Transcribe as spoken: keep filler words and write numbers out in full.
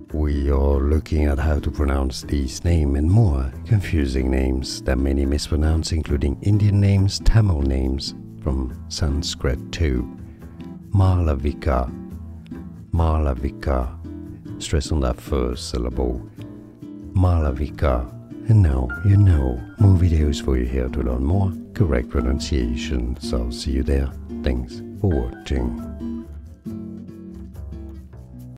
We are looking at how to pronounce these names and more confusing names that many mispronounce, including Indian names, Tamil names from Sanskrit too. Malavika, Malavika. Stress on that first syllable. Malavika. And now you know. More videos for you here to learn more correct pronunciation. So I'll see you there. Thanks for watching.